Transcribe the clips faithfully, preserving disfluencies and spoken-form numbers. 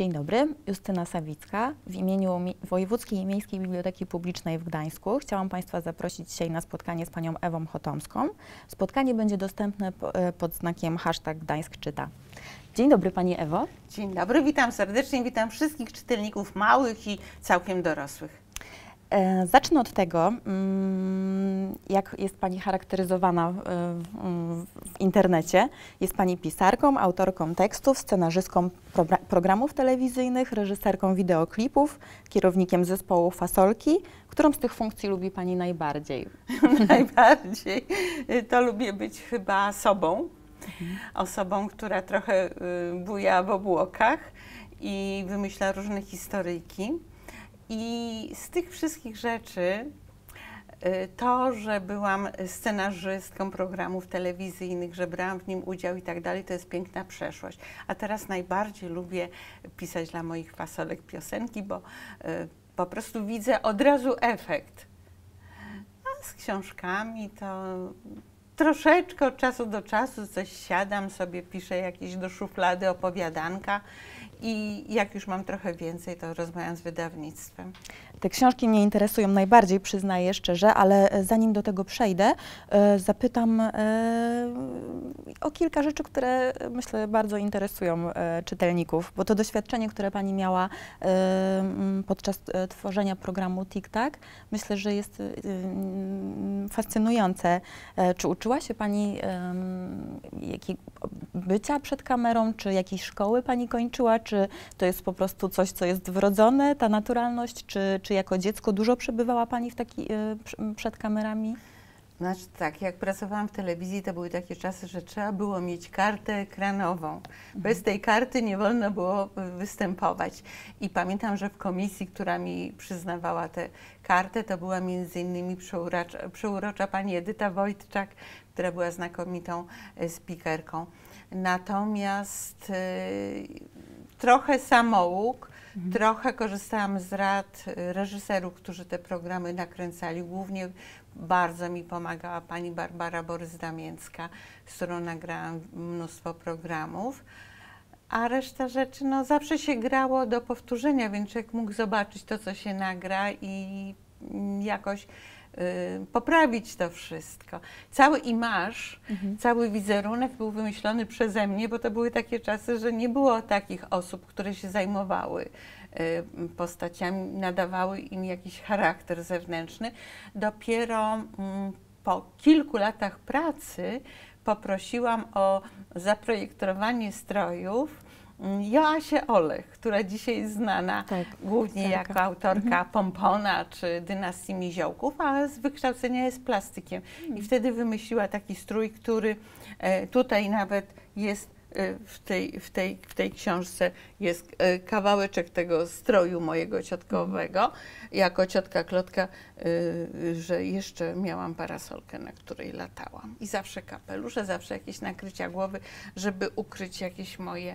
Dzień dobry, Justyna Sawicka. W imieniu Mi Wojewódzkiej Miejskiej Biblioteki Publicznej w Gdańsku chciałam Państwa zaprosić dzisiaj na spotkanie z Panią Ewą Chotomską. Spotkanie będzie dostępne po, pod znakiem hashtag Gdańsk czyta. Dzień dobry Pani Ewo. Dzień dobry, witam serdecznie, witam wszystkich czytelników małych i całkiem dorosłych. E, zacznę od tego, mm, jak jest Pani charakteryzowana w, w, w internecie. Jest Pani pisarką, autorką tekstów, scenarzystką pro, programów telewizyjnych, reżyserką wideoklipów, kierownikiem zespołu Fasolki. Którą z tych funkcji lubi Pani najbardziej? Najbardziej to lubię być chyba sobą. Mhm. Osobą, która trochę y, buja w obłokach i wymyśla różne historyjki. I z tych wszystkich rzeczy y, to, że byłam scenarzystką programów telewizyjnych, że brałam w nim udział i tak dalej, to jest piękna przeszłość. A teraz najbardziej lubię pisać dla moich fasolek piosenki, bo y, po prostu widzę od razu efekt. A z książkami to troszeczkę od czasu do czasu coś siadam sobie, piszę jakieś do szuflady opowiadanka i jak już mam trochę więcej, to rozmawiam z wydawnictwem. Te książki mnie interesują najbardziej, przyznaję szczerze, ale zanim do tego przejdę, e, zapytam e, o kilka rzeczy, które myślę bardzo interesują e, czytelników, bo to doświadczenie, które Pani miała e, podczas e, tworzenia programu Tik-Tak, myślę, że jest e, fascynujące. E, czy uczyła się Pani e, jakiej, bycia przed kamerą, czy jakiejś szkoły Pani kończyła, czy to jest po prostu coś, co jest wrodzone, ta naturalność, czy, czy jako dziecko dużo przebywała Pani w taki, y, przed kamerami? Znaczy tak, jak pracowałam w telewizji, to były takie czasy, że trzeba było mieć kartę ekranową. Mhm. Bez tej karty nie wolno było występować. I pamiętam, że w komisji, która mi przyznawała tę kartę, to była między innymi przeurocza, przeurocza pani Edyta Wojtczak, która była znakomitą speakerką. Natomiast y, trochę samouk, mhm. trochę korzystałam z rad reżyserów, którzy te programy nakręcali. Głównie bardzo mi pomagała pani Barbara Borys-Damięcka, z którą nagrałam mnóstwo programów. A reszta rzeczy, no zawsze się grało do powtórzenia, więc człowiek mógł zobaczyć to, co się nagra i jakoś y, poprawić to wszystko. Cały imaż, mhm. cały wizerunek był wymyślony przeze mnie, bo to były takie czasy, że nie było takich osób, które się zajmowały y, postaciami, nadawały im jakiś charakter zewnętrzny. Dopiero y, po kilku latach pracy poprosiłam o zaprojektowanie strojów Joasię Olech, która dzisiaj jest znana tak, głównie tak. jako autorka mhm. Pompona czy Dynastii Miziołków, a z wykształcenia jest plastykiem. Mhm. I wtedy wymyśliła taki strój, który e, tutaj nawet jest e, w, tej, w, tej, w tej książce jest e, kawałeczek tego stroju mojego ciotkowego. Mhm. Jako ciotka Klotka, e, że jeszcze miałam parasolkę, na której latałam. I zawsze kapelusze, zawsze jakieś nakrycia głowy, żeby ukryć jakieś moje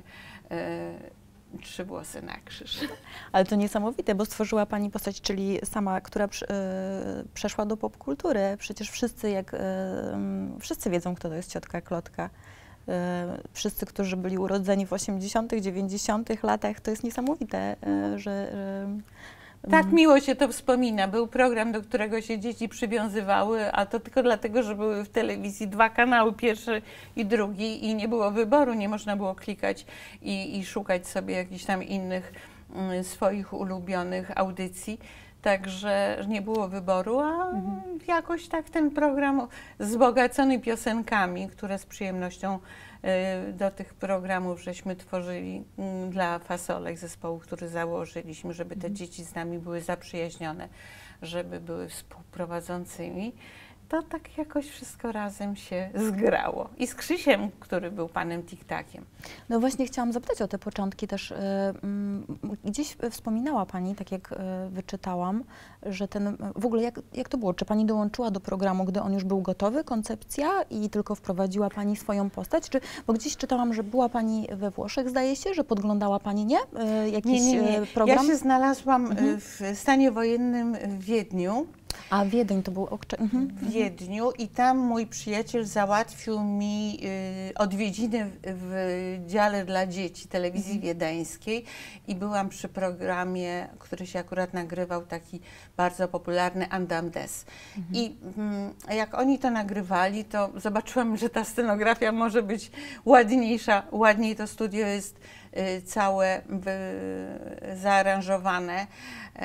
E, trzy włosy na krzyż. Ale to niesamowite, bo stworzyła Pani postać, czyli sama, która e, przeszła do popkultury. Przecież wszyscy, jak, e, wszyscy wiedzą, kto to jest ciotka Klotka. E, wszyscy, którzy byli urodzeni w osiemdziesiątych, dziewięćdziesiątych latach, to jest niesamowite, e, że... że Tak miło się to wspomina. Był program, do którego się dzieci przywiązywały, a to tylko dlatego, że były w telewizji dwa kanały, pierwszy i drugi i nie było wyboru, nie można było klikać i, i szukać sobie jakichś tam innych mm, swoich ulubionych audycji. Także nie było wyboru, a mhm. jakoś tak ten program wzbogacony piosenkami, które z przyjemnością y, do tych programów żeśmy tworzyli y, dla fasolek zespołu, który założyliśmy, żeby te mhm. dzieci z nami były zaprzyjaźnione, żeby były współprowadzącymi. To tak jakoś wszystko razem się zgrało. I z Krzysiem, który był panem Tik-Takiem. No właśnie chciałam zapytać o te początki też. Gdzieś wspominała Pani, tak jak wyczytałam, że ten, w ogóle jak, jak to było? Czy Pani dołączyła do programu, gdy on już był gotowy, koncepcja i tylko wprowadziła Pani swoją postać? Czy, bo gdzieś czytałam, że była Pani we Włoszech, zdaje się, że podglądała Pani, nie? Jakiś nie, nie, nie. program? Ja się znalazłam mhm. w stanie wojennym w Wiedniu. A Wiedeń to był okcze... mhm. w Wiedniu i tam mój przyjaciel załatwił mi y, odwiedziny w, w dziale dla dzieci telewizji mhm. wiedeńskiej i byłam przy programie, który się akurat nagrywał, taki bardzo popularny Andam Des. Mhm. I y, jak oni to nagrywali, to zobaczyłam, że ta scenografia może być ładniejsza, ładniej to studio jest y, całe y, zaaranżowane y,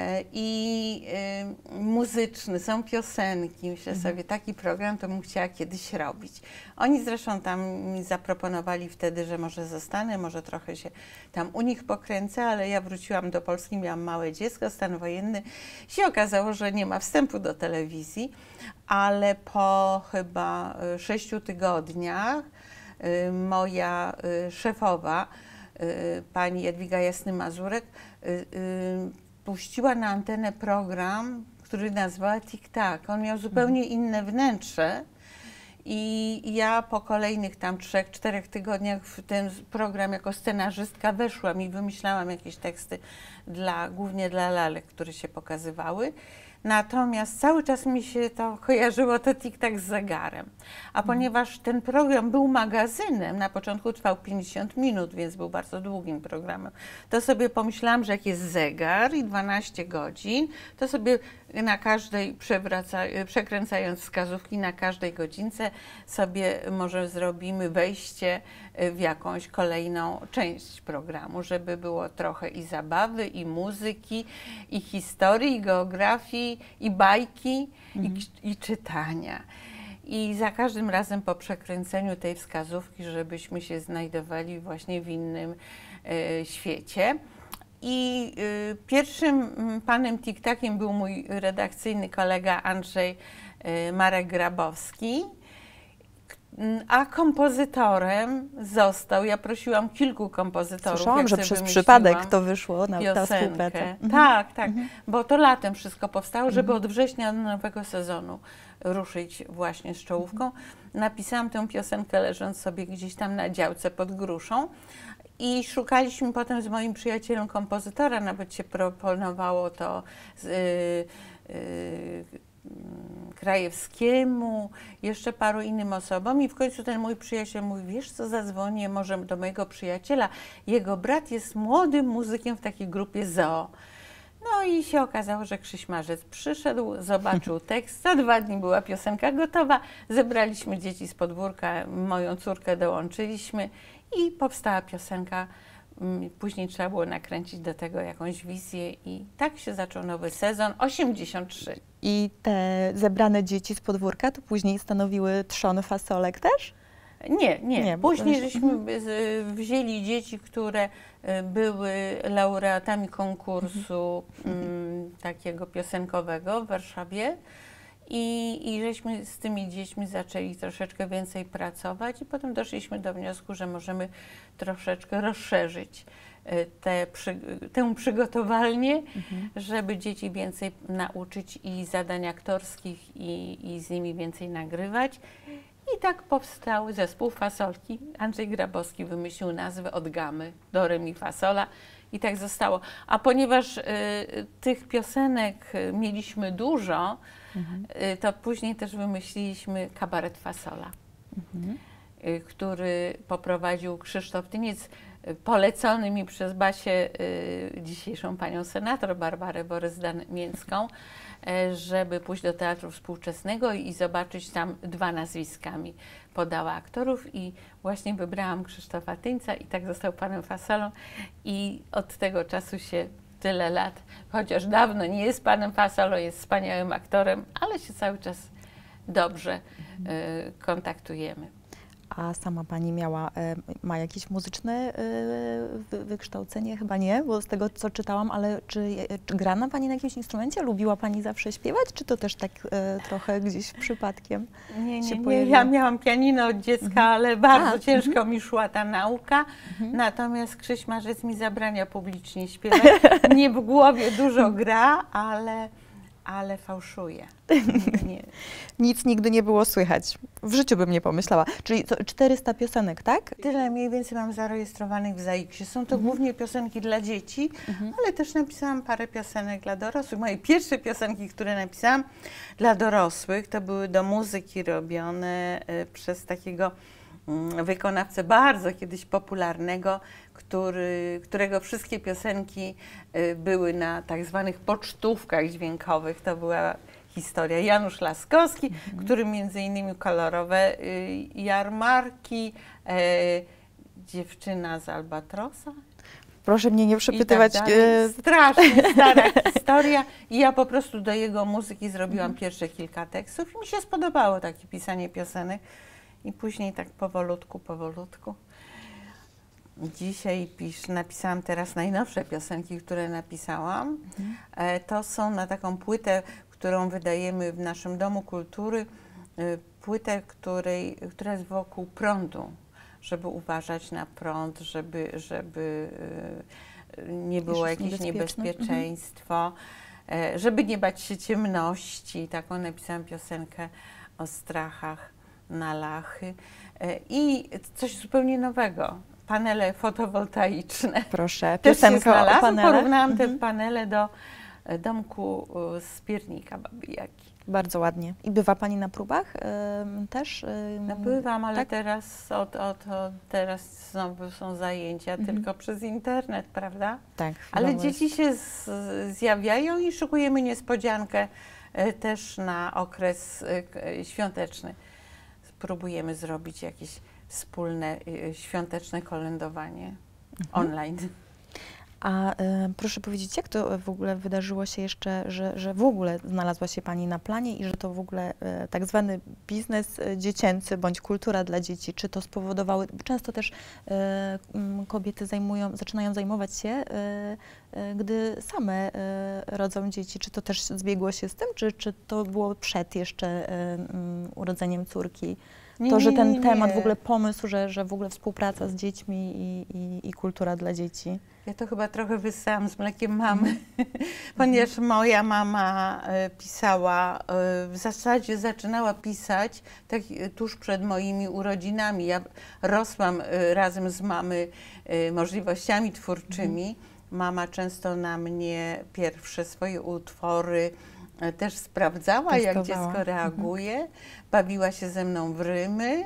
i y, muzyczny, są piosenki. Myślę mhm. sobie, taki program to bym chciała kiedyś robić. Oni zresztą tam mi zaproponowali wtedy, że może zostanę, może trochę się tam u nich pokręcę, ale ja wróciłam do Polski, miałam małe dziecko, stan wojenny. Się okazało, że nie ma wstępu do telewizji, ale po chyba sześciu tygodniach y, moja y, szefowa, y, pani Jadwiga Jasny-Mazurek, y, y, puściła na antenę program, który nazwała Tik-Tak. On miał zupełnie inne wnętrze i ja po kolejnych tam trzech, czterech tygodniach w ten program jako scenarzystka weszłam i wymyślałam jakieś teksty dla, głównie dla lalek, które się pokazywały. Natomiast cały czas mi się to kojarzyło, to Tik-Tak z zegarem. A mhm. ponieważ ten program był magazynem, na początku trwał pięćdziesiąt minut, więc był bardzo długim programem, to sobie pomyślałam, że jak jest zegar i dwanaście godzin, to sobie na każdej, przekręcając wskazówki na każdej godzince, sobie może zrobimy wejście w jakąś kolejną część programu, żeby było trochę i zabawy, i muzyki, i historii, i geografii, i bajki, mhm. i, i czytania. I za każdym razem po przekręceniu tej wskazówki, żebyśmy się znajdowali właśnie w innym e, świecie. I y, pierwszym panem Tik-Takiem był mój redakcyjny kolega Andrzej y, Marek Grabowski, a kompozytorem został, ja prosiłam kilku kompozytorów. Słyszałam, że przez przypadek to wyszło na ta współpraca. Mhm. Tak, tak, mhm. bo to latem wszystko powstało, żeby od września nowego sezonu ruszyć właśnie z czołówką. Mhm. Napisałam tę piosenkę leżąc sobie gdzieś tam na działce pod gruszą. I szukaliśmy potem z moim przyjacielem kompozytora, nawet się proponowało to z, y, y, Krajewskiemu, jeszcze paru innym osobom i w końcu ten mój przyjaciel mówi, wiesz co, zadzwonię może do mojego przyjaciela, jego brat jest młodym muzykiem w takiej grupie Zoo. No i się okazało, że Krzyś Marzec przyszedł, zobaczył tekst, za dwa dni była piosenka gotowa, zebraliśmy dzieci z podwórka, moją córkę dołączyliśmy i powstała piosenka. Później trzeba było nakręcić do tego jakąś wizję i tak się zaczął nowy sezon, osiemdziesiąt trzy. I te zebrane dzieci z podwórka to później stanowiły trzon fasolek też? Nie, nie. nie później to... żeśmy wzięli dzieci, które były laureatami konkursu mhm. takiego piosenkowego w Warszawie. I, I żeśmy z tymi dziećmi zaczęli troszeczkę więcej pracować i potem doszliśmy do wniosku, że możemy troszeczkę rozszerzyć te, przy, tę przygotowalnię, mhm. żeby dzieci więcej nauczyć i zadań aktorskich i, i z nimi więcej nagrywać. I tak powstał zespół Fasolki. Andrzej Grabowski wymyślił nazwę od gamy do re mi fasola i tak zostało. A ponieważ y, tych piosenek mieliśmy dużo, mhm. y, to później też wymyśliliśmy kabaret Fasola, mhm. y, który poprowadził Krzysztof Tyniec, y, polecony mi przez Basię, y, dzisiejszą panią senator Barbarę Borys-Damięcką, y, żeby pójść do Teatru Współczesnego i zobaczyć tam dwa nazwiskami. Podała aktorów i właśnie wybrałam Krzysztofa Tyńca i tak został panem Fasolą i od tego czasu się tyle lat, chociaż dawno nie jest panem Fasolą, jest wspaniałym aktorem, ale się cały czas dobrze y, kontaktujemy. A sama pani miała, ma jakieś muzyczne wykształcenie? Chyba nie, bo z tego co czytałam, ale czy, czy grała pani na jakimś instrumencie? Lubiła pani zawsze śpiewać, czy to też tak trochę gdzieś przypadkiem nie, nie, się nie. pojawiło? Ja miałam pianino od dziecka, mhm. ale bardzo A, ciężko mhm. mi szła ta nauka, mhm. natomiast Krzyś Marzec mi zabrania publicznie śpiewać. Mnie w głowie dużo gra, ale ale fałszuje. Nie. Nic nigdy nie było słychać. W życiu bym nie pomyślała. Czyli to czterysta piosenek, tak? Tyle mniej więcej mam zarejestrowanych w Zaiksie. Są to Mhm. głównie piosenki dla dzieci, Mhm. ale też napisałam parę piosenek dla dorosłych. Moje pierwsze piosenki, które napisałam dla dorosłych, to były do muzyki robione y, przez takiego y, wykonawcę bardzo kiedyś popularnego, który, którego wszystkie piosenki y, były na tak zwanych pocztówkach dźwiękowych. To była historia Janusz Laskowski, mhm. który między innymi kolorowe y, jarmarki, y, dziewczyna z Albatrosa. Proszę mnie nie przepytywać. Tak e... Strasznie stara historia. I ja po prostu do jego muzyki zrobiłam mhm. pierwsze kilka tekstów i mi się spodobało takie pisanie piosenek. I później tak powolutku, powolutku. Dzisiaj pisz, napisałam teraz najnowsze piosenki, które napisałam. Mhm. E, to są na taką płytę, którą wydajemy w naszym Domu Kultury, y, płytę, której, która jest wokół prądu, żeby uważać na prąd, żeby, żeby y, nie było jakieś niebezpieczeństwo, mhm. y, żeby nie bać się ciemności. Taką napisałam piosenkę o strachach na lachy. Y, I coś zupełnie nowego, panele fotowoltaiczne. Proszę, piosenka o panelach. Porównałam mhm. te panele do domku z piernika Baby Jaki. Bardzo ładnie. I bywa Pani na próbach y, też? Y, no bywam, ale tak? teraz, od, od, od, teraz znowu są zajęcia mhm. tylko przez internet, prawda? Tak. Ale dzieci jest. się z, zjawiają i szykujemy niespodziankę y, też na okres y, świąteczny. Spróbujemy zrobić jakieś wspólne y, świąteczne kolędowanie mhm. online. A y, proszę powiedzieć, jak to w ogóle wydarzyło się jeszcze, że, że w ogóle znalazła się Pani na planie i że to w ogóle y, tak zwany biznes y, dziecięcy bądź kultura dla dzieci, czy to spowodowały, często też y, y, kobiety zajmują, zaczynają zajmować się, y, y, gdy same y, rodzą dzieci, czy to też zbiegło się z tym, czy, czy to było przed jeszcze y, y, urodzeniem córki? To, że ten nie, nie, temat, nie. w ogóle pomysł, że, że w ogóle współpraca z dziećmi i, i, i kultura dla dzieci. Ja to chyba trochę wyssałam z mlekiem mamy, mm. ponieważ moja mama y, pisała, y, w zasadzie zaczynała pisać tak tuż przed moimi urodzinami. Ja rosłam y, razem z mamy y, możliwościami twórczymi. Mm. Mama często na mnie pierwsze swoje utwory y, też sprawdzała, testowała. Jak dziecko reaguje. Mm. Bawiła się ze mną w rymy.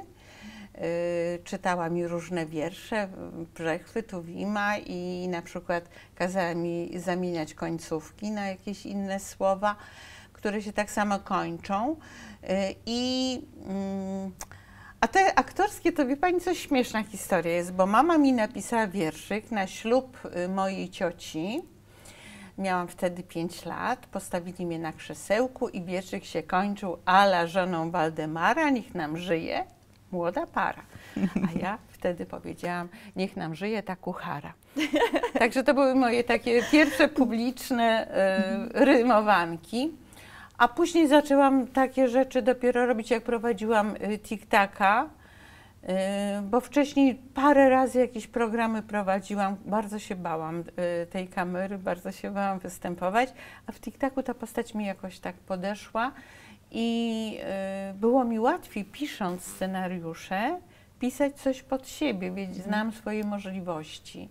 Y, czytała mi różne wiersze, Brzechwy, Tuwima i na przykład kazała mi zamieniać końcówki na jakieś inne słowa, które się tak samo kończą. Y, i, y, a te aktorskie, to wie Pani, coś śmieszna historia jest, bo mama mi napisała wierszyk na ślub mojej cioci. Miałam wtedy pięć lat, postawili mnie na krzesełku i wierszyk się kończył: ala żoną Waldemara, niech nam żyje młoda para. A ja wtedy powiedziałam: niech nam żyje ta kuchara. Także to były moje takie pierwsze publiczne y, rymowanki. A później zaczęłam takie rzeczy dopiero robić, jak prowadziłam y, Tik-taka, y, bo wcześniej parę razy jakieś programy prowadziłam. Bardzo się bałam y, tej kamery, bardzo się bałam występować, a w Tik-taku ta postać mi jakoś tak podeszła. I y, było mi łatwiej, pisząc scenariusze, pisać coś pod siebie, więc znam swoje możliwości.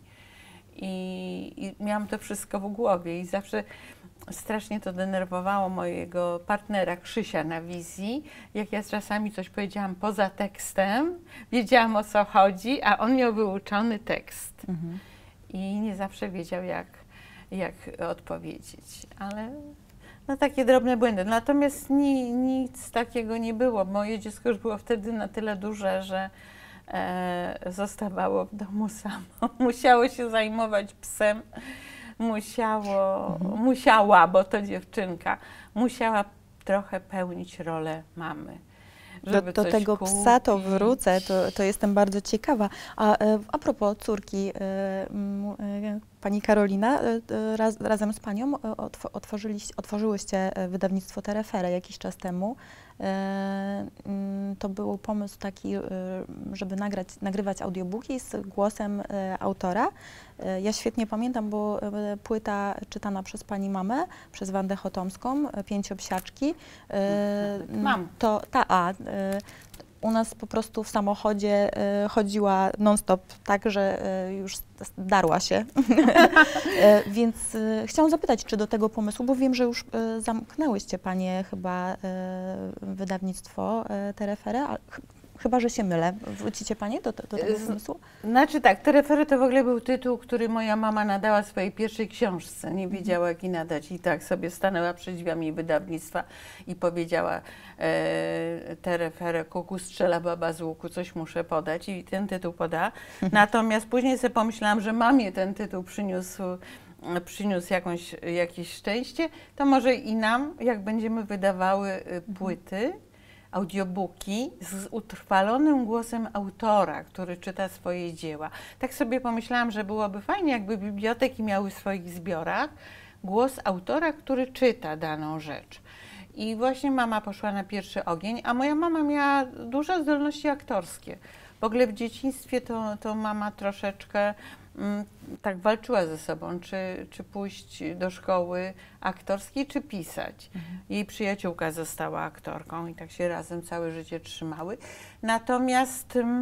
I, I miałam to wszystko w głowie i zawsze strasznie to denerwowało mojego partnera Krzysia na wizji, jak ja czasami coś powiedziałam poza tekstem, wiedziałam, o co chodzi, a on miał wyuczony tekst. Mhm. I nie zawsze wiedział, jak, jak odpowiedzieć, ale... No takie drobne błędy. Natomiast ni, nic takiego nie było. Moje dziecko już było wtedy na tyle duże, że e, zostawało w domu samo. Musiało się zajmować psem. Musiało, mhm. Musiała, bo to dziewczynka, musiała trochę pełnić rolę mamy. Do, do tego kupić. Psa to wrócę, to, to jestem bardzo ciekawa. A, a propos córki, pani Karolina, raz, razem z panią otw otworzyliście, otworzyłyście wydawnictwo Terefere jakiś czas temu. To był pomysł taki, żeby nagrać, nagrywać audiobooki z głosem autora. Ja świetnie pamiętam, bo płyta czytana przez pani mamę, przez Wandę Chotomską, Pięciopsiaczki. Mam. To ta, a, u nas po prostu w samochodzie y, chodziła non-stop, tak, że y, już darła się. y, więc y, chciałam zapytać, czy do tego pomysłu, bo wiem, że już y, zamknęłyście panie chyba y, wydawnictwo y, Terefere, a, ch chyba, że się mylę. Wrócicie panie do, do tego pomysłu? Znaczy tak, Terefere to w ogóle był tytuł, który moja mama nadała swojej pierwszej książce. Nie wiedziała, jak i nadać. I tak sobie stanęła przed drzwiami wydawnictwa i powiedziała e, Terefere, kuku strzela baba z łuku, coś muszę podać. I ten tytuł poda. Natomiast później sobie pomyślałam, że mamie ten tytuł przyniósł przyniósł jakąś, jakieś szczęście, to może i nam, jak będziemy wydawały płyty, audiobooki z utrwalonym głosem autora, który czyta swoje dzieła. Tak sobie pomyślałam, że byłoby fajnie, jakby biblioteki miały w swoich zbiorach głos autora, który czyta daną rzecz. I właśnie mama poszła na pierwszy ogień, a moja mama miała duże zdolności aktorskie. W ogóle w dzieciństwie to, to mama troszeczkę mm, tak walczyła ze sobą, czy, czy pójść do szkoły aktorskiej, czy pisać. Mhm. Jej przyjaciółka została aktorką i tak się razem całe życie trzymały. Natomiast y,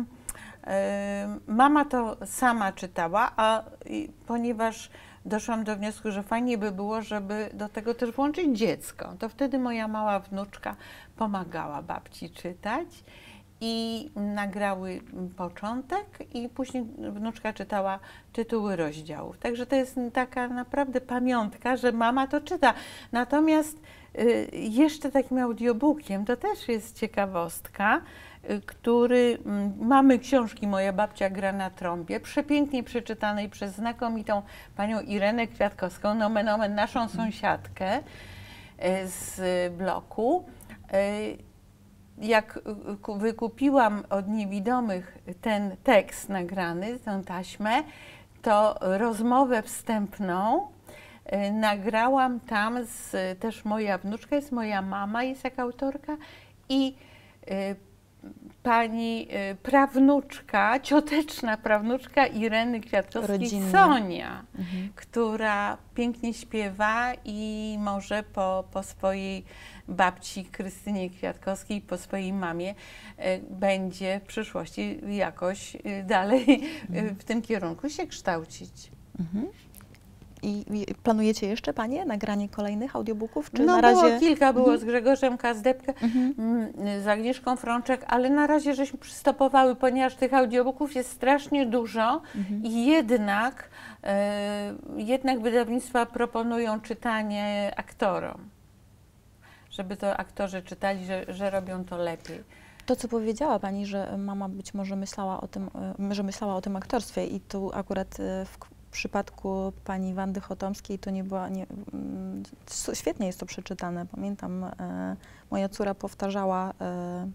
mama to sama czytała, a y, ponieważ doszłam do wniosku, że fajnie by było, żeby do tego też włączyć dziecko, to wtedy moja mała wnuczka pomagała babci czytać. I nagrały początek i później wnuczka czytała tytuły rozdziałów. Także to jest taka naprawdę pamiątka, że mama to czyta. Natomiast y, jeszcze takim audiobookiem, to też jest ciekawostka, y, który, y, mamy książki Moja babcia gra na trąbie, przepięknie przeczytanej przez znakomitą panią Irenę Kwiatkowską, nomen omen, naszą sąsiadkę y, z bloku. Y, Jak wykupiłam od niewidomych ten tekst nagrany, tę taśmę, to rozmowę wstępną y, nagrałam tam z, też moja wnuczka, jest moja mama, jest jak autorka i y, pani y, prawnuczka, cioteczna prawnuczka Ireny Kwiatkowskiej, Rodzinnie. Sonia, Mhm. która pięknie śpiewa i może po, po swojej babci Krystynie Kwiatkowskiej, po swojej mamie y, będzie w przyszłości jakoś y, dalej y, w tym kierunku się kształcić. Mhm. I, I planujecie jeszcze panie nagranie kolejnych audiobooków? Czy no na razie... było kilka, było Mhm. z Grzegorzem Kazdebkę, Mhm. z Agnieszką Frączek, ale na razie żeśmy przystopowały, ponieważ tych audiobooków jest strasznie dużo Mhm. i jednak, e, jednak wydawnictwa proponują czytanie aktorom, żeby to aktorzy czytali, że, że robią to lepiej. To, co powiedziała pani, że mama być może myślała o tym, y, że myślała o tym aktorstwie i tu akurat y, w W przypadku pani Wandy Chotomskiej to nie była, nie, mm, świetnie jest to przeczytane. Pamiętam, e, moja córa powtarzała e,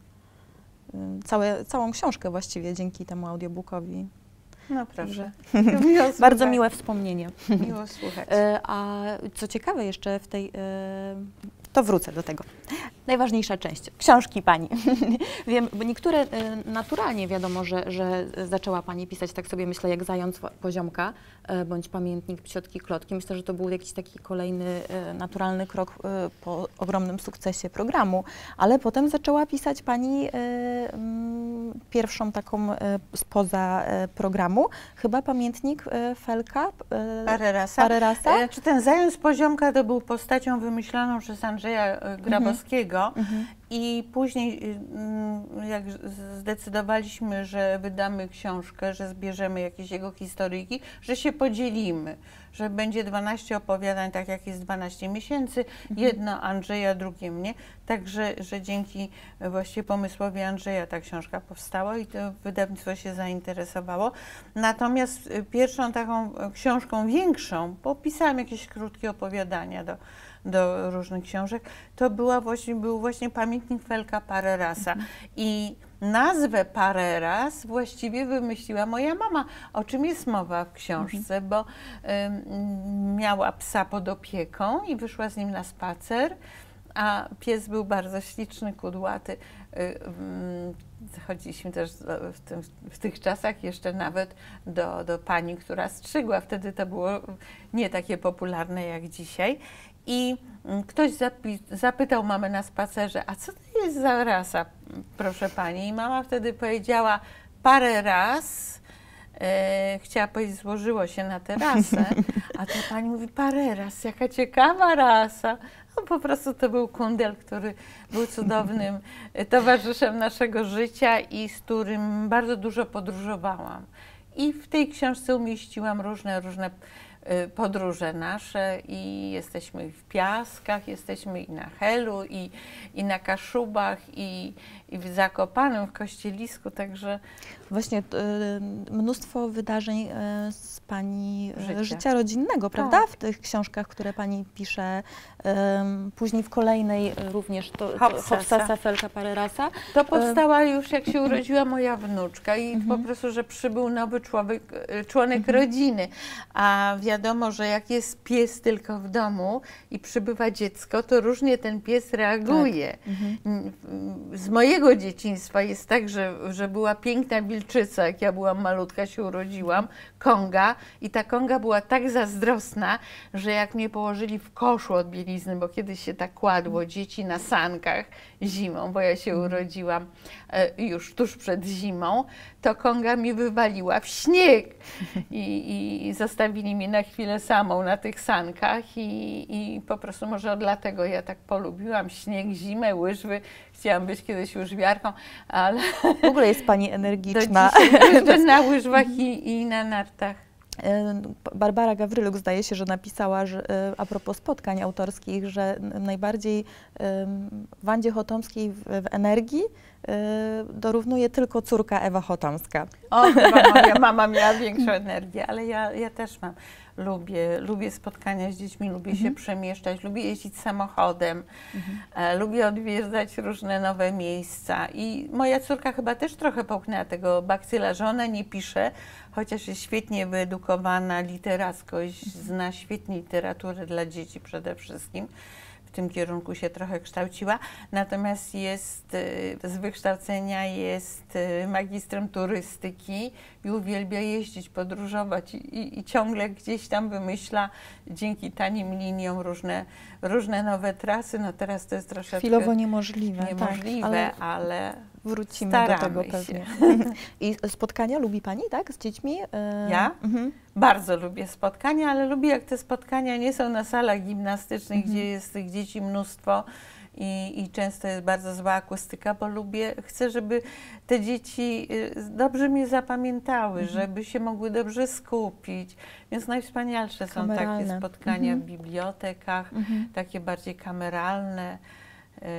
e, całe, całą książkę właściwie dzięki temu audiobookowi. No proszę. Miło Bardzo miłe wspomnienie. Miło słuchać. E, a co ciekawe jeszcze w tej, e, to wrócę do tego. Najważniejsza część, książki pani. Wiem, bo niektóre e, naturalnie wiadomo, że, że zaczęła pani pisać, tak sobie myślę, jak Zając Poziomka, e, bądź Pamiętnik Psiotki Klotki. Myślę, że to był jakiś taki kolejny e, naturalny krok e, po ogromnym sukcesie programu, ale potem zaczęła pisać pani e, m, pierwszą taką e, spoza e, programu, chyba Pamiętnik e, Felka e, Parerasa. Parerasa. E, czy ten Zając Poziomka to był postacią wymyśloną przez Andrzeja Grabowskiego, Mhm. I później, jak zdecydowaliśmy, że wydamy książkę, że zbierzemy jakieś jego historyjki, że się podzielimy, że będzie dwanaście opowiadań, tak jak jest dwanaście miesięcy, mhm. jedno Andrzeja, drugie mnie, także że dzięki właściwie pomysłowi Andrzeja ta książka powstała i to wydawnictwo się zainteresowało. Natomiast pierwszą taką książką większą, bo pisałam jakieś krótkie opowiadania do do różnych książek, to była właśnie, był właśnie Pamiętnik pamiętnik Felka Parerasa. Mhm. I nazwę Pareras właściwie wymyśliła moja mama, o czym jest mowa w książce, mhm. bo y, miała psa pod opieką i wyszła z nim na spacer, a pies był bardzo śliczny, kudłaty. Y, y, Chodziliśmy też w, tym, w tych czasach jeszcze nawet do, do pani, która strzygła. Wtedy to było nie takie popularne jak dzisiaj. I ktoś zapytał mamę na spacerze, a co to jest za rasa, proszę pani? I mama wtedy powiedziała, parę raz, e, chciała powiedzieć, złożyło się na tę rasę, a ta pani mówi, parę raz, jaka ciekawa rasa. No, po prostu to był kundel, który był cudownym towarzyszem naszego życia i z którym bardzo dużo podróżowałam. I w tej książce umieściłam różne, różne podróże nasze i jesteśmy w Piaskach, jesteśmy i na Helu, i, i na Kaszubach, i, i w Zakopanem, w Kościelisku, także... Właśnie y, mnóstwo wydarzeń y, z pani Życia. życia rodzinnego, prawda? Tak. W tych książkach, które pani pisze, y, później w kolejnej również to, to Hopsasa. Hopsasa Felka Parerasa. To powstała już, jak się urodziła moja wnuczka i Mhm. po prostu, że przybył nowy człowiek, członek Mhm. rodziny, a wiadomo, że jak jest pies tylko w domu i przybywa dziecko, to różnie ten pies reaguje. Tak. Mhm. Z mojego dzieciństwa jest tak, że, że była piękna wilczyca, jak ja byłam malutka, się urodziłam, Konga, i ta Konga była tak zazdrosna, że jak mnie położyli w koszu od bielizny, bo kiedyś się tak kładło dzieci na sankach zimą, bo ja się urodziłam e, już tuż przed zimą, to Konga mi wywaliła w śnieg i, i zostawili mnie na chwilę samą na tych sankach i, i po prostu może dlatego ja tak polubiłam śnieg, zimę, łyżwy. Chciałam być kiedyś łyżwiarką, ale... W ogóle jest pani energiczna. Do na łyżwach i, i na nartach. Barbara Gawryluk zdaje się, że napisała, że, a propos spotkań autorskich, że najbardziej Wandzie Chotomskiej w, w energii dorównuje tylko córka Ewa Chotomska. O, chyba moja mama miała większą energię, ale ja, ja też mam. Lubię, lubię spotkania z dziećmi, lubię mhm. się przemieszczać, lubię jeździć samochodem, mhm. e, lubię odwiedzać różne nowe miejsca. I moja córka chyba też trochę połknęła tego bakcyla, że ona nie pisze, chociaż jest świetnie wyedukowana literacko, zna świetnie literaturę dla dzieci przede wszystkim. W tym kierunku się trochę kształciła, natomiast jest z wykształcenia jest magistrem turystyki i uwielbia jeździć, podróżować i, i, i ciągle gdzieś tam wymyśla dzięki tanim liniom różne, różne nowe trasy. No teraz to jest troszeczkę chwilowo niemożliwe, niemożliwe, tak, ale, ale wrócimy staramy do tego się. pewnie. I spotkania lubi pani, tak, z dziećmi? Ja? Mhm. Bardzo lubię spotkania, ale lubię, jak te spotkania nie są na salach gimnastycznych, Mhm. gdzie jest tych dzieci mnóstwo i, i często jest bardzo zła akustyka, bo lubię, chcę, żeby te dzieci dobrze mnie zapamiętały, mhm. żeby się mogły dobrze skupić. Więc najwspanialsze są Kameralne. takie spotkania Mhm. w bibliotekach, mhm. takie bardziej kameralne yy,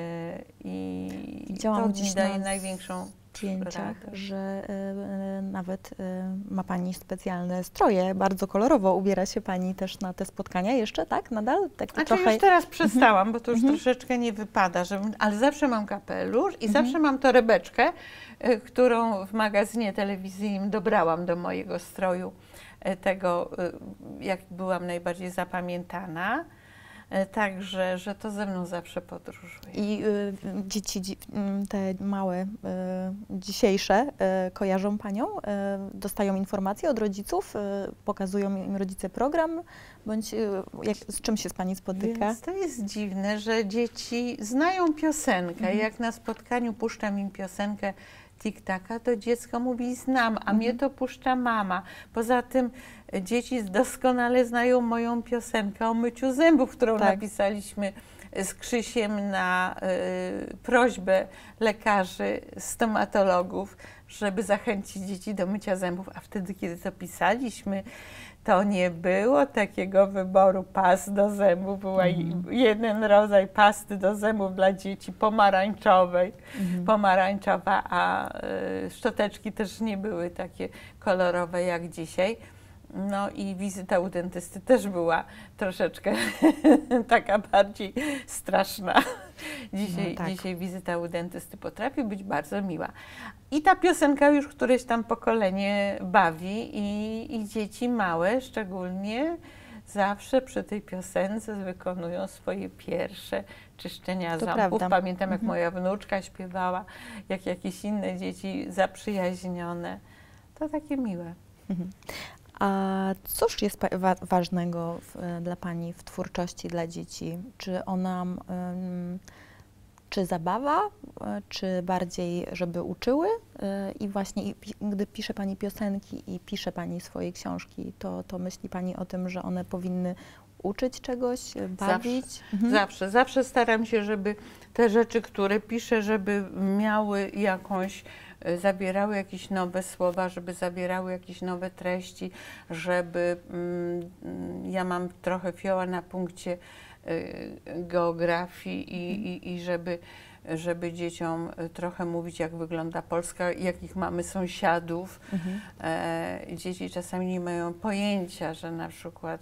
i Widziałam to mi daje największą zdjęciach, że y, nawet y, ma pani specjalne stroje, bardzo kolorowo ubiera się pani też na te spotkania jeszcze, tak? Nadal? Tak znaczy trochę... już teraz przestałam, bo to już mhm. troszeczkę nie wypada, żebym, ale zawsze mam kapelusz i mhm. zawsze mam torebeczkę, y, którą w magazynie telewizyjnym dobrałam do mojego stroju, y, tego y, jak byłam najbardziej zapamiętana. Także, że to ze mną zawsze podróżuje. I y, dzieci, dzi, te małe, y, dzisiejsze, y, kojarzą panią? Y, dostają informacje od rodziców? Y, pokazują im rodzice program? Bądź y, jak, z czym się z pani spotyka? Więc to jest dziwne, że dzieci znają piosenkę. Mhm. Jak na spotkaniu puszczam im piosenkę Tik-taka, to dziecko mówi znam, a mhm. mnie to puszcza mama. Poza tym dzieci doskonale znają moją piosenkę o myciu zębów, którą tak. napisaliśmy z Krzysiem na y, prośbę lekarzy, stomatologów, żeby zachęcić dzieci do mycia zębów. A wtedy, kiedy to pisaliśmy, to nie było takiego wyboru pas do zębów. Był mm. jeden rodzaj pasty do zębów dla dzieci, pomarańczowej, mm. pomarańczowa, a y, szczoteczki też nie były takie kolorowe jak dzisiaj. No i wizyta u dentysty też była troszeczkę taka bardziej straszna. Dzisiaj, No tak. dzisiaj wizyta u dentysty potrafi być bardzo miła. I ta piosenka już któreś tam pokolenie bawi i, i dzieci małe szczególnie zawsze przy tej piosence wykonują swoje pierwsze czyszczenia To ząbków. prawda. Pamiętam, jak Mhm. moja wnuczka śpiewała, jak jakieś inne dzieci zaprzyjaźnione. To takie miłe. Mhm. A cóż jest pa- wa- ważnego w, dla Pani w twórczości dla dzieci? Czy ona, ym, czy zabawa, y, czy bardziej, żeby uczyły? Y, I właśnie i, pi- gdy pisze Pani piosenki i pisze Pani swoje książki, to, to myśli Pani o tym, że one powinny uczyć czegoś, y, bawić? Mhm. Zawsze, zawsze staram się, żeby te rzeczy, które piszę, żeby miały jakąś, y, zawierały jakieś nowe słowa, żeby zawierały jakieś nowe treści, żeby, mm, ja mam trochę fioła na punkcie y, geografii i, i, i żeby, żeby dzieciom trochę mówić, jak wygląda Polska, jakich mamy sąsiadów. Mhm. E, dzieci czasami nie mają pojęcia, że na przykład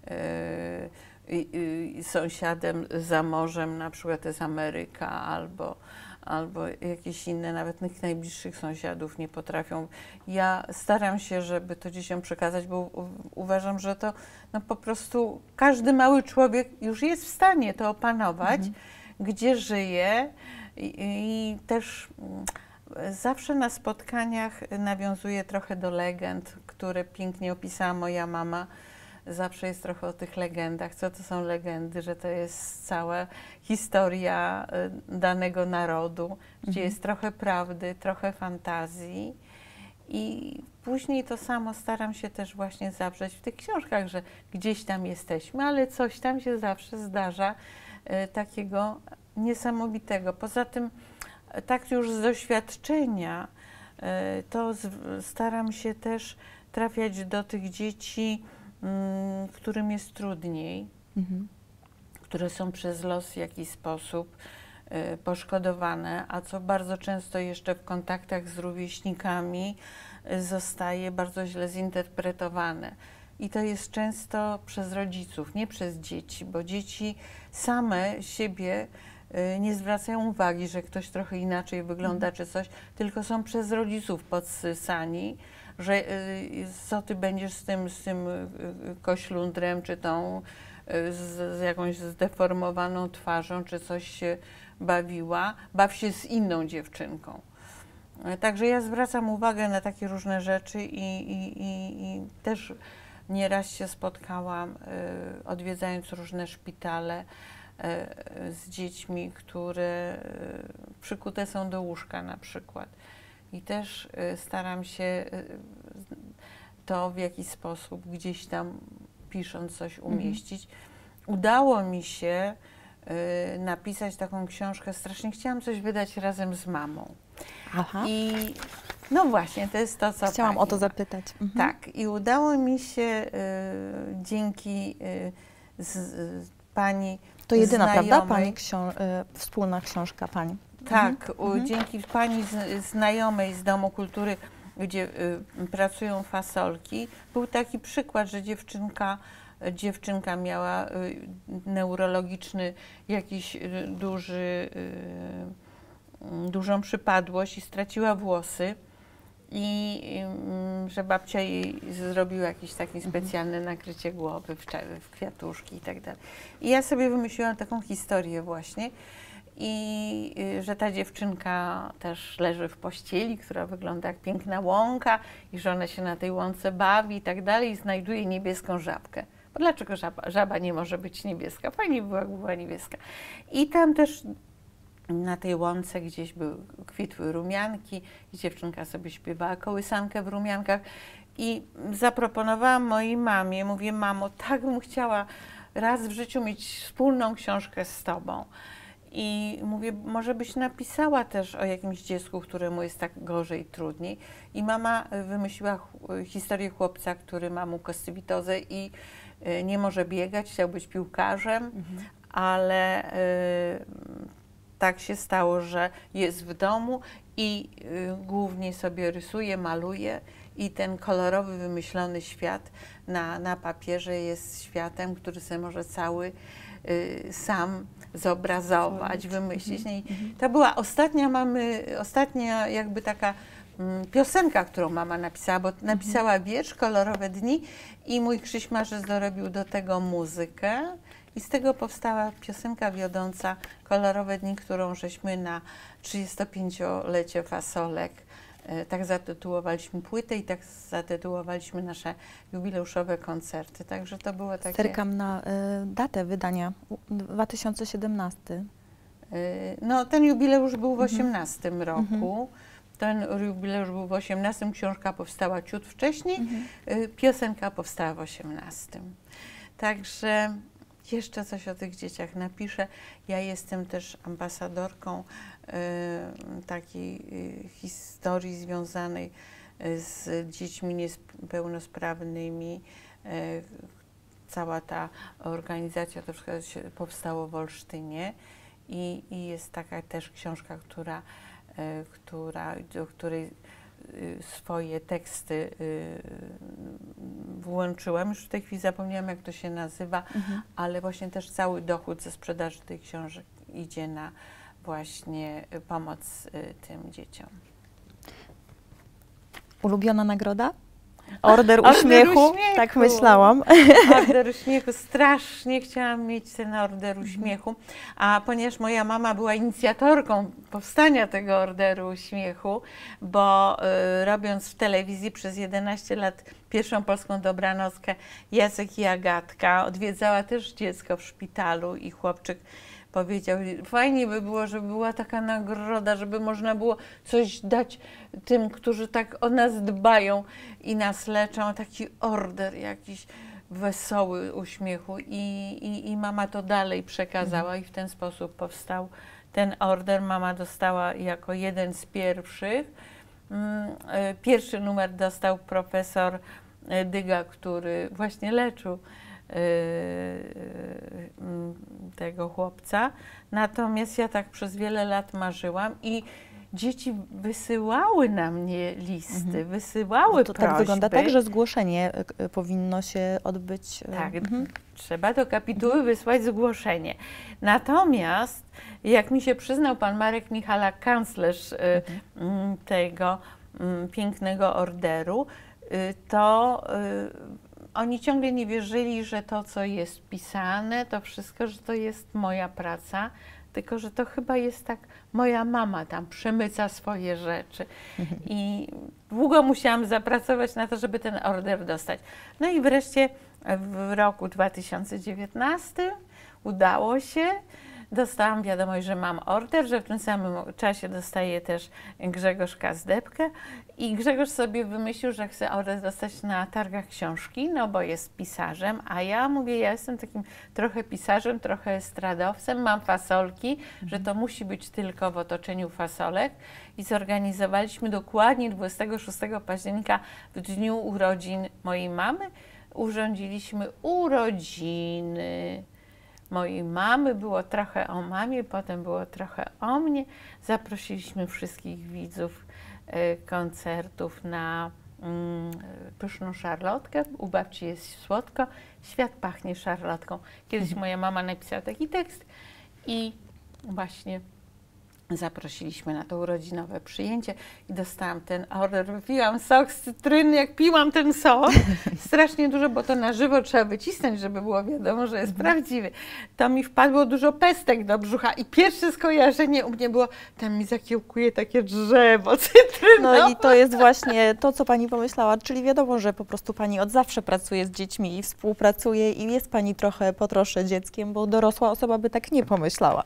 e, i, i sąsiadem za morzem na przykład jest Ameryka albo, albo jakieś inne, nawet tych najbliższych sąsiadów nie potrafią. Ja staram się, żeby to dzieciom przekazać, bo u, uważam, że to no, po prostu każdy mały człowiek już jest w stanie to opanować, mhm. gdzie żyje i, i też mm, zawsze na spotkaniach nawiązuję trochę do legend, które pięknie opisała moja mama. Zawsze jest trochę o tych legendach. Co to są legendy? Że to jest cała historia danego narodu, mhm. gdzie jest trochę prawdy, trochę fantazji. I później to samo staram się też właśnie zawrzeć w tych książkach, że gdzieś tam jesteśmy, ale coś tam się zawsze zdarza y, takiego niesamowitego. Poza tym, tak już z doświadczenia, y, to z, staram się też trafiać do tych dzieci, y, którym jest trudniej, mhm. które są przez los w jakiś sposób y, poszkodowane, a co bardzo często jeszcze w kontaktach z rówieśnikami y, zostaje bardzo źle zinterpretowane. I to jest często przez rodziców, nie przez dzieci, bo dzieci same siebie y, nie zwracają uwagi, że ktoś trochę inaczej wygląda mm. czy coś, tylko są przez rodziców podsysani, że y, co ty będziesz z tym, z tym y, koślundrem, czy tą y, z, z jakąś zdeformowaną twarzą, czy coś się bawiła, baw się z inną dziewczynką. Także ja zwracam uwagę na takie różne rzeczy i, i, i, i też nieraz się spotkałam, y, odwiedzając różne szpitale, y, z dziećmi, które y, przykute są do łóżka na przykład. I też y, staram się y, to w jakiś sposób gdzieś tam pisząc coś umieścić. Mhm. Udało mi się y, napisać taką książkę, strasznie chciałam coś wydać razem z mamą. Aha. I no właśnie, to jest to, co chciałam pani o to ma. zapytać. Mhm. Tak, i udało mi się y, dzięki y, z, z pani To jedyna, znajomej, prawda, pani książ y, wspólna książka pani? Tak, mhm. u, dzięki pani z, znajomej z Domu Kultury, gdzie y, pracują fasolki, był taki przykład, że dziewczynka, dziewczynka miała y, neurologiczny jakiś y, duży, y, dużą przypadłość i straciła włosy. I y, że babcia jej zrobiła jakieś takie specjalne nakrycie głowy w, w kwiatuszki i tak dalej. I ja sobie wymyśliłam taką historię właśnie i y, że ta dziewczynka też leży w pościeli, która wygląda jak piękna łąka i że ona się na tej łące bawi i tak dalej i znajduje niebieską żabkę. Bo dlaczego żaba, żaba nie może być niebieska? Fajnie była, jakby była niebieska. I tam też na tej łące gdzieś były, kwitły rumianki i dziewczynka sobie śpiewała kołysankę w rumiankach i zaproponowałam mojej mamie, mówię, mamo, tak bym chciała raz w życiu mieć wspólną książkę z tobą. I mówię, może byś napisała też o jakimś dziecku, któremu jest tak gorzej, trudniej. I mama wymyśliła historię chłopca, który ma mukoiscywitozę i nie może biegać, chciał być piłkarzem, mhm. ale y, tak się stało, że jest w domu i y, głównie sobie rysuje, maluje i ten kolorowy, wymyślony świat na, na papierze jest światem, który sobie może cały y, sam zobrazować, wymyślić. I to była ostatnia mamy, ostatnia jakby taka mm, piosenka, którą mama napisała, bo napisała wiersz, Kolorowe dni i mój Krzyś Marzec dorobił do tego muzykę i z tego powstała piosenka wiodąca Kolorowe dni, którą żeśmy na trzydziestopięciolecie Fasolek tak zatytułowaliśmy płytę i tak zatytułowaliśmy nasze jubileuszowe koncerty. Także to było takie... Zerkam na y, datę wydania, dwa tysiące siedemnasty. Y, no ten jubileusz był w Mhm. osiemnastym roku. Ten jubileusz był w osiemnastym, książka powstała ciut wcześniej, Mhm. y, piosenka powstała w osiemnastym. Także jeszcze coś o tych dzieciach napiszę. Ja jestem też ambasadorką y, takiej y, historii związanej y, z dziećmi niepełnosprawnymi. Y, cała ta organizacja to wszystko się powstało w Olsztynie i, i jest taka też książka, która, y, która, do której y, swoje teksty y, włączyłam. Już w tej chwili zapomniałam, jak to się nazywa, Mhm. ale właśnie też cały dochód ze sprzedaży tych książek idzie na właśnie pomoc y, tym dzieciom. Ulubiona nagroda? Order Order uśmiechu? uśmiechu. Tak myślałam. Order uśmiechu. Strasznie chciałam mieć ten order uśmiechu, a ponieważ moja mama była inicjatorką powstania tego orderu uśmiechu, bo y, robiąc w telewizji przez jedenaście lat pierwszą polską dobranockę Jacek i Agatka, odwiedzała też dziecko w szpitalu i chłopczyk powiedział, fajnie by było, żeby była taka nagroda, żeby można było coś dać tym, którzy tak o nas dbają i nas leczą, taki order jakiś wesoły uśmiechu i, i, i mama to dalej przekazała i w ten sposób powstał ten order. Mama dostała jako jeden z pierwszych. Pierwszy numer dostał profesor Dyga, który właśnie leczył tego chłopca. Natomiast ja tak przez wiele lat marzyłam i dzieci wysyłały na mnie listy, Mhm. wysyłały To prośby. tak wygląda tak, że zgłoszenie y, powinno się odbyć. y, Tak, mhm. trzeba do kapituły wysłać zgłoszenie. Natomiast jak mi się przyznał pan Marek Michalak, kanclerz y, mm, tego mm, pięknego orderu, y, to y, oni ciągle nie wierzyli, że to, co jest pisane, to wszystko, że to jest moja praca, tylko że to chyba jest tak, moja mama tam przemyca swoje rzeczy. I długo musiałam zapracować na to, żeby ten order dostać. No i wreszcie w roku dwa tysiące dziewiętnastym udało się. Dostałam wiadomość, że mam order, że w tym samym czasie dostaje też Grzegorz Kazdebkę i Grzegorz sobie wymyślił, że chce order dostać na targach książki, no bo jest pisarzem, a ja mówię, ja jestem takim trochę pisarzem, trochę estradowcem, mam fasolki, mhm. że to musi być tylko w otoczeniu fasolek i zorganizowaliśmy dokładnie dwudziestego szóstego października w dniu urodzin mojej mamy, urządziliśmy urodziny mojej mamy, było trochę o mamie, potem było trochę o mnie. Zaprosiliśmy wszystkich widzów y, koncertów na mm, pyszną szarlotkę. U babci jest słodko, świat pachnie szarlotką. Kiedyś moja mama napisała taki tekst i właśnie zaprosiliśmy na to urodzinowe przyjęcie i dostałam ten order. Wypiłam sok z cytryny, jak piłam ten sok, strasznie dużo, bo to na żywo trzeba wycisnąć, żeby było wiadomo, że jest prawdziwy. To mi wpadło dużo pestek do brzucha i pierwsze skojarzenie u mnie było, tam mi zakiełkuje takie drzewo cytrynowe. No i to jest właśnie to, co pani pomyślała, czyli wiadomo, że po prostu pani od zawsze pracuje z dziećmi i współpracuje i jest pani trochę po trosze dzieckiem, bo dorosła osoba by tak nie pomyślała.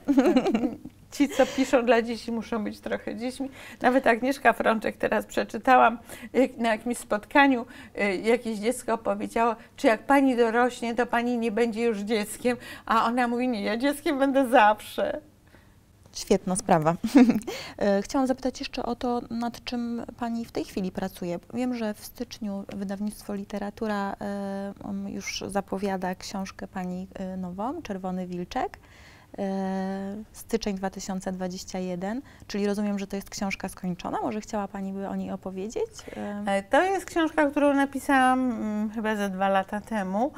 Ci, co piszą dla dzieci, muszą być trochę dziećmi. Nawet Agnieszka Frączek, teraz przeczytałam na jakimś spotkaniu, jakieś dziecko powiedziało, czy jak pani dorośnie, to pani nie będzie już dzieckiem, a ona mówi, nie, ja dzieckiem będę zawsze. Świetna sprawa. Chciałam zapytać jeszcze o to, nad czym pani w tej chwili pracuje. Wiem, że w styczniu wydawnictwo Literatura już zapowiada książkę pani nową, Czerwony Wilczek. styczeń dwa tysiące dwudziesty pierwszy, czyli rozumiem, że to jest książka skończona. Może chciała Pani by o niej opowiedzieć? To jest książka, którą napisałam hmm, chyba ze dwa lata temu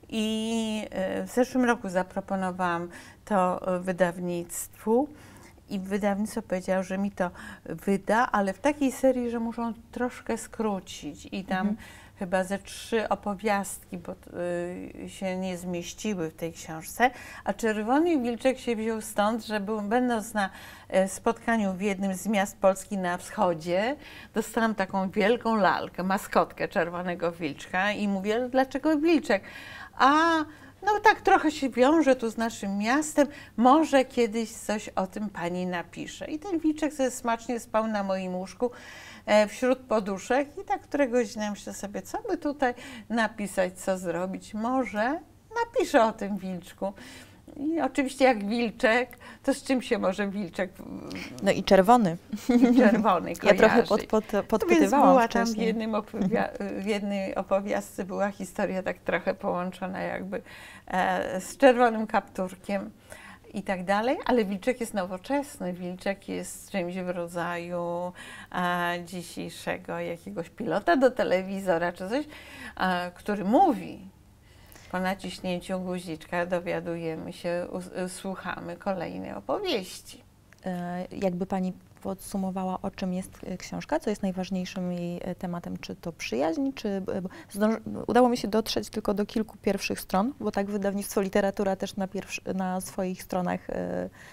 i w zeszłym roku zaproponowałam to wydawnictwu. I wydawnictwo powiedziało, że mi to wyda, ale w takiej serii, że muszą troszkę skrócić. I tam mhm. chyba ze trzy opowiastki bo, y, się nie zmieściły w tej książce. A Czerwony Wilczek się wziął stąd, że był, będąc na y, spotkaniu w jednym z miast Polski na wschodzie, dostałam taką wielką lalkę, maskotkę Czerwonego Wilczka i mówię, dlaczego Wilczek? A no tak trochę się wiąże tu z naszym miastem, może kiedyś coś o tym pani napisze. I ten wilczek sobie smacznie spał na moim łóżku e, wśród poduszek i tak któregoś dnia myślę sobie, co by tutaj napisać, co zrobić. Może napiszę o tym wilczku. I oczywiście jak wilczek, to z czym się może wilczek... No i czerwony. I czerwony kojarzy. Ja trochę pod, pod, podpytywałam była wcześniej. Tam w, jednym w jednej opowiastce była historia tak trochę połączona jakby e, z czerwonym kapturkiem i tak dalej, ale wilczek jest nowoczesny. Wilczek jest czymś w rodzaju e, dzisiejszego jakiegoś pilota do telewizora czy coś, e, który mówi. Po naciśnięciu guziczka dowiadujemy się, słuchamy kolejnej opowieści. Jakby Pani podsumowała, o czym jest książka, co jest najważniejszym jej tematem, czy to przyjaźń, czy... Udało mi się dotrzeć tylko do kilku pierwszych stron, bo tak wydawnictwo Literatura też na, na swoich stronach y,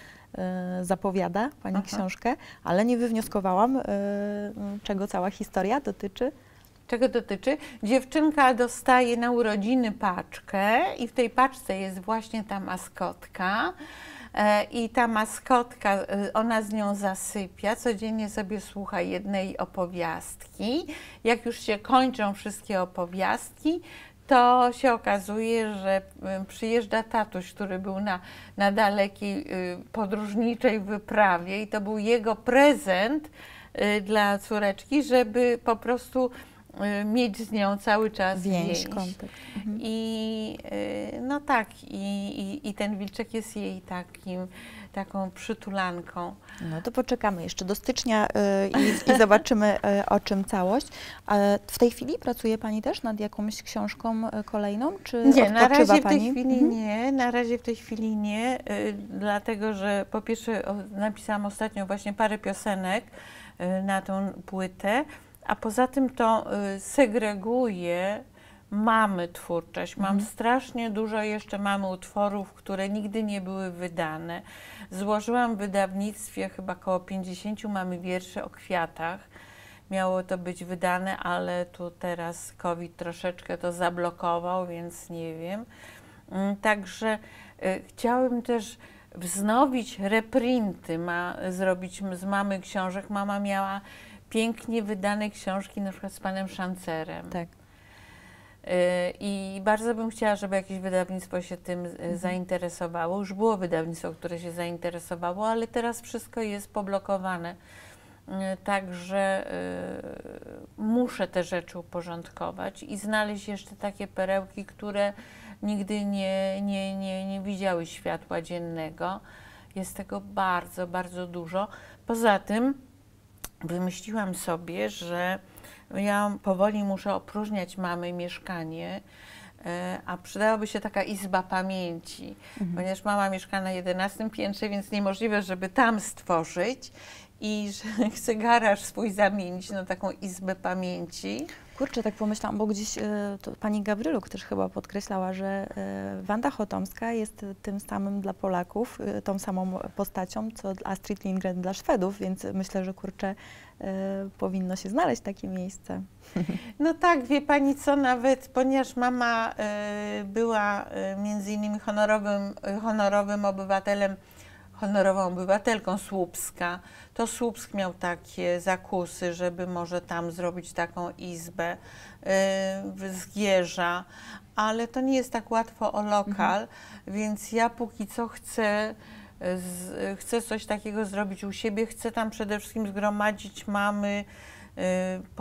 y, zapowiada Pani Aha. książkę, ale nie wywnioskowałam, y, czego cała historia dotyczy. Czego dotyczy? Dziewczynka dostaje na urodziny paczkę i w tej paczce jest właśnie ta maskotka e, i ta maskotka, ona z nią zasypia, codziennie sobie słucha jednej opowiastki. Jak już się kończą wszystkie opowiastki, to się okazuje, że przyjeżdża tatuś, który był na, na dalekiej podróżniczej wyprawie i to był jego prezent dla córeczki, żeby po prostu mieć z nią cały czas więź, więź. kontakt. Mhm. I no tak, i, i, i ten wilczek jest jej takim, taką przytulanką. No to poczekamy jeszcze do stycznia y, i, i zobaczymy, y, o czym całość. A w tej chwili pracuje Pani też nad jakąś książką kolejną, czy Nie, na razie w Pani? tej chwili mhm. nie, na razie w tej chwili nie, y, dlatego że po pierwsze o, napisałam ostatnio właśnie parę piosenek y, na tą płytę, a poza tym to y, segreguję mamy twórczość. Mam mhm. strasznie dużo jeszcze mamy utworów, które nigdy nie były wydane. Złożyłam w wydawnictwie chyba około pięćdziesięciu mamy wierszy o kwiatach. Miało to być wydane, ale tu teraz COVID troszeczkę to zablokował, więc nie wiem. Y, także y, chciałabym też wznowić reprinty, ma, zrobić z mamy książek. Mama miała pięknie wydane książki, na przykład z panem Szancerem. Tak. I bardzo bym chciała, żeby jakieś wydawnictwo się tym mhm. zainteresowało. Już było wydawnictwo, które się zainteresowało, ale teraz wszystko jest poblokowane. Także y, muszę te rzeczy uporządkować i znaleźć jeszcze takie perełki, które nigdy nie, nie, nie, nie widziały światła dziennego. Jest tego bardzo, bardzo dużo. Poza tym wymyśliłam sobie, że ja powoli muszę opróżniać mamy mieszkanie, a przydałaby się taka izba pamięci, mhm. ponieważ mama mieszka na jedenastym piętrze, więc niemożliwe, żeby tam stworzyć i że chcę garaż swój zamienić na taką izbę pamięci. Kurczę, tak pomyślałam, bo gdzieś y, to pani Gawryluk też chyba podkreślała, że y, Wanda Chotomska jest tym samym dla Polaków, y, tą samą postacią, co Astrid Lindgren dla Szwedów, więc myślę, że kurczę, y, powinno się znaleźć takie miejsce. No tak, wie pani co, nawet ponieważ mama y, była y, między innymi honorowym, y, honorowym obywatelem, honorową obywatelką Słupska, to Słupsk miał takie zakusy, żeby może tam zrobić taką izbę y, Zgierza, ale to nie jest tak łatwo o lokal, mhm. więc ja póki co chcę, z, chcę coś takiego zrobić u siebie, chcę tam przede wszystkim zgromadzić mamy y,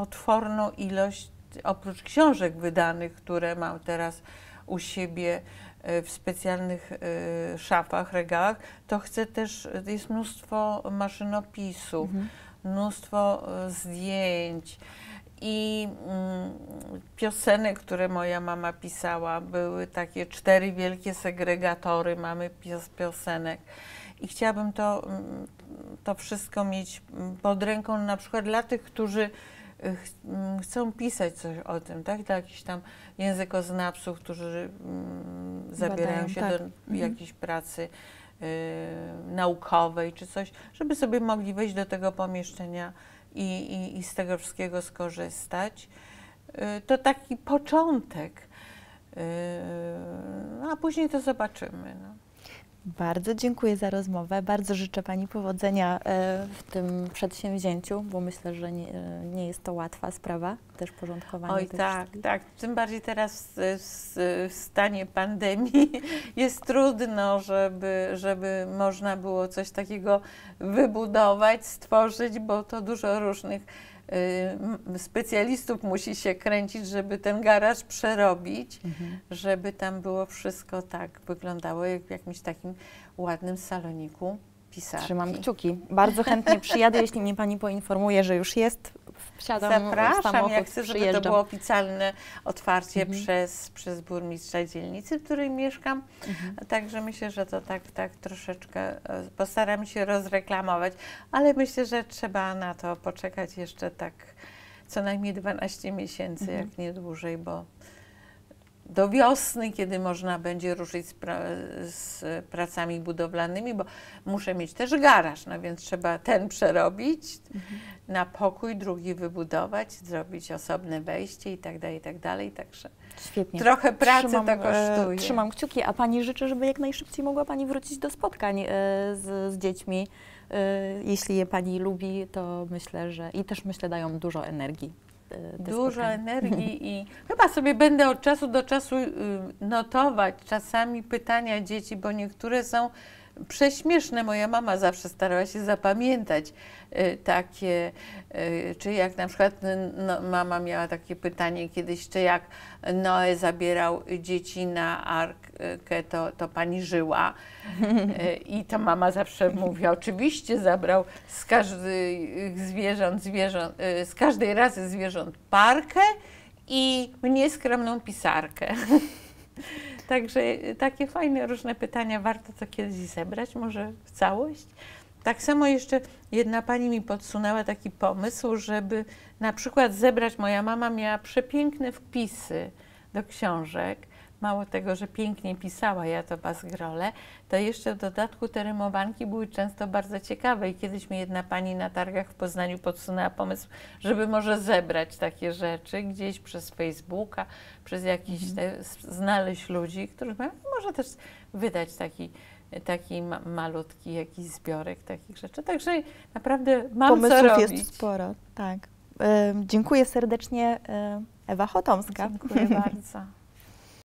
potworną ilość, oprócz książek wydanych, które mam teraz u siebie w specjalnych szafach, regałach, to chcę też, jest mnóstwo maszynopisów, mhm. mnóstwo zdjęć i mm, piosenek, które moja mama pisała. Były takie cztery wielkie segregatory mamy pios piosenek. I chciałabym to, to wszystko mieć pod ręką, na przykład dla tych, którzy ch chcą pisać coś o tym, tak? Dla jakichś tam językoznawców, którzy mm, zabierają Badają, się tak. do mhm. jakiejś pracy y, naukowej czy coś, żeby sobie mogli wejść do tego pomieszczenia i, i, i z tego wszystkiego skorzystać. Y, to taki początek, y, a później to zobaczymy. No. Bardzo dziękuję za rozmowę. Bardzo życzę Pani powodzenia w tym przedsięwzięciu, bo myślę, że nie, nie jest to łatwa sprawa, też porządkowanie. Oj tak, tak. Tym bardziej teraz w stanie pandemii jest trudno, żeby, żeby można było coś takiego wybudować, stworzyć, bo to dużo różnych y, specjalistów musi się kręcić, żeby ten garaż przerobić, mhm. żeby tam było wszystko tak wyglądało jak w jakimś takim ładnym saloniku pisarki. Trzymam kciuki. Bardzo chętnie przyjadę, jeśli mnie Pani poinformuje, że już jest. Wsiadam Zapraszam, w samochód, ja chcę, żeby to było oficjalne otwarcie mhm. przez, przez burmistrza dzielnicy, w której mieszkam. Mhm. Także myślę, że to tak, tak troszeczkę postaram się rozreklamować, ale myślę, że trzeba na to poczekać jeszcze tak co najmniej dwanaście miesięcy, mhm. jak nie dłużej, bo do wiosny, kiedy można będzie ruszyć z, pra z pracami budowlanymi, bo muszę mieć też garaż, no więc trzeba ten przerobić mhm. na pokój, drugi wybudować, zrobić osobne wejście i tak dalej, i tak dalej. Także świetnie. Trochę pracy trzymam, to kosztuje. E, trzymam kciuki, a Pani życzę, żeby jak najszybciej mogła Pani wrócić do spotkań e, z, z dziećmi. E, jeśli je Pani lubi, to myślę, że i też myślę dają dużo energii. Dużo spotkania. energii i chyba sobie będę od czasu do czasu notować czasami pytania dzieci, bo niektóre są prześmieszne. Moja mama zawsze starała się zapamiętać y, takie, y, czy jak na przykład no, mama miała takie pytanie kiedyś, czy jak Noe zabierał dzieci na arkę, to, to pani żyła. Y, I to mama zawsze mówi, oczywiście zabrał z każdych zwierząt, zwierząt y, z każdej rasy zwierząt parkę i mnie skromną pisarkę. Także takie fajne, różne pytania, warto to kiedyś zebrać, może w całość. Tak samo jeszcze jedna pani mi podsunęła taki pomysł, żeby na przykład zebrać, moja mama miała przepiękne wpisy do książek, mało tego, że pięknie pisała, ja to basgrole, to jeszcze w dodatku te rymowanki były często bardzo ciekawe i kiedyś mi jedna pani na targach w Poznaniu podsunęła pomysł, żeby może zebrać takie rzeczy gdzieś przez Facebooka, przez jakiś, mhm. te, znaleźć ludzi, których mają, może też wydać taki, taki ma, malutki jakiś zbiorek takich rzeczy. Także naprawdę mam Pomysłów co robić. jest sporo, tak. E, dziękuję serdecznie, Ewa Chotomska. Dziękuję bardzo.